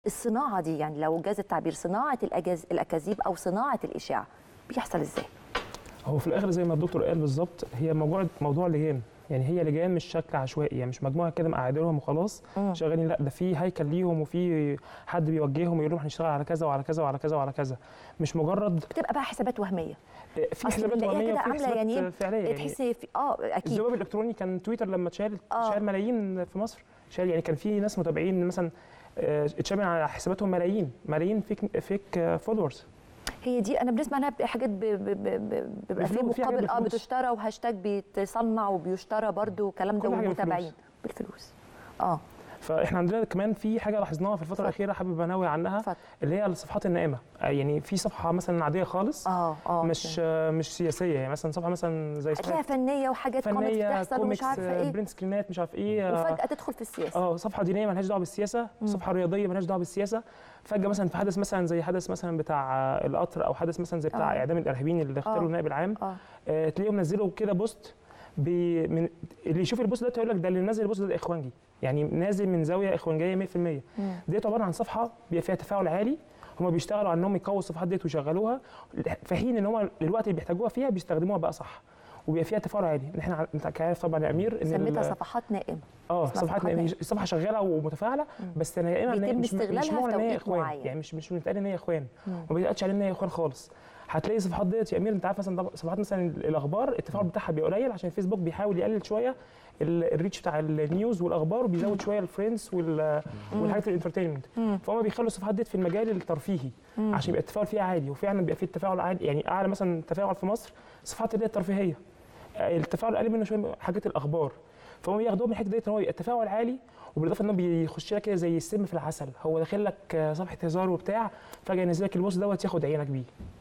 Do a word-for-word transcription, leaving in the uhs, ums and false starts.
الصناعه دي، يعني لو جاز التعبير، صناعه الأجاز الاكاذيب او صناعه الاشاعه بيحصل ازاي؟ هو في الاخر زي ما الدكتور قال بالظبط، هي موضوع موضوع لجان، يعني هي لجان مش شكل عشوائي، يعني مش مجموعه كده مقعدينهم وخلاص شغالين، لا ده في هيكل ليهم وفي حد بيوجههم ويقول لهم هنشتغل على كذا وعلى كذا وعلى كذا وعلى كذا، مش مجرد بتبقى بقى حسابات وهميه. في حسابات وهميه وفي حسابات يعني فعليه. يعني تحسي في اه اكيد الذباب الالكتروني كان تويتر لما اتشال آه. شال ملايين في مصر، شال يعني كان في ناس متابعين مثلا اتشال على حساباتهم ملايين ملايين فيك فيك فولورز. هي دي انا بنسمع انها حاجات بيبقى في مقابل اه بتشترى وهاشتاج بيتصنع وبيشترى برضو والكلام ده ومتابعين بالفلوس. اه فاحنا عندنا كمان في حاجه لاحظناها في الفتره الاخيره حابب انوه عنها فت. اللي هي الصفحات النائمه، يعني في صفحه مثلا عاديه خالص اه اه مش آه مش سياسيه، يعني مثلا صفحه مثلا زي هتلاقيها فنيه وحاجات كوميكس بتحصل ومش عارفه ايه، برنت سكرينات مش عارف ايه، وفجاه تدخل في السياسه. اه صفحه دينيه مالهاش دعوه بالسياسه، م. صفحه رياضيه مالهاش دعوه بالسياسه، فجاه مثلا في حدث مثلا زي حدث مثلا بتاع القطر او حدث مثلا زي بتاع آه. اعدام الارهابيين اللي اختاروا النائب العام، آه. آه تلاقيهم نزلوا كده بوست بي من اللي يشوف البوست ده يقول لك ده اللي نازل البوست ده اخوانجي، يعني نازل من زاويه اخوانجيه مية في المية. ديت عباره عن صفحه بيبقى فيها تفاعل عالي، هم بيشتغلوا على انهم يقووا الصفحات ديت ويشغلوها في حين ان هم الوقت اللي بيحتاجوها فيها بيستخدموها بقى صح، وبيبقى فيها تفاعل عالي. احنا انت عارف طبعا يا امير ان سميتها صفحات نائمه. اه صفحات نائمه، الصفحه شغاله ومتفاعله مم. بس نائمه مش مش معنى ان هي اخوان، يعني مش مش بنتقال ان هي اخوان وما بيتقالش عليها ان هي اخوان خالص. هتلاقي الصفحات ديت يا امير انت عارف مثلا صفحات مثلا الاخبار التفاعل بتاعها بيبقى قليل عشان الفيسبوك بيحاول يقلل شويه الريتش بتاع النيوز والاخبار وبيزود شويه الفريندز والحاجات الانترتينمنت، فهم بيخلوا الصفحات ديت في المجال الترفيهي عشان يبقى التفاعل فيها عالي، وفعلا بيبقى فيه التفاعل عالي، يعني اعلى مثلا تفاعل في مصر الصفحات اللي هي الترفيهيه، التفاعل اقل منه شويه حاجات الاخبار، فهم بياخدوها من الحته ديت ان هو يبقى التفاعل عالي، وبالاضافه انه بيخش لك كده زي السم في العسل، هو داخل لك صفحه هزار وبتاع فجاه ينزل لك البوست دوت ياخد عينك بيه.